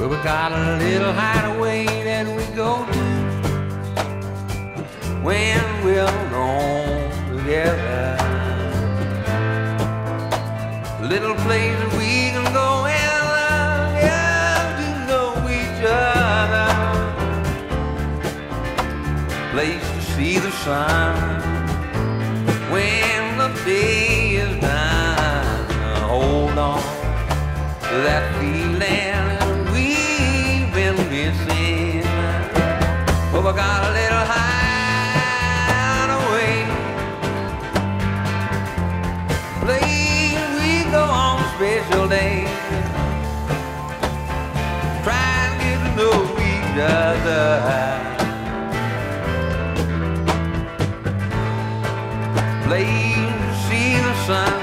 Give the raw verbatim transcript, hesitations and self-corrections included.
Well, we got a little hideaway that we go to when we're alone together. A little place that we can go and uh, get to know each other. Place to see the sun when the day is done. Hold on to that feeling we've been missing. Well, we got a little hideaway, place we go on special days, try and get to know each other. Place to see the sun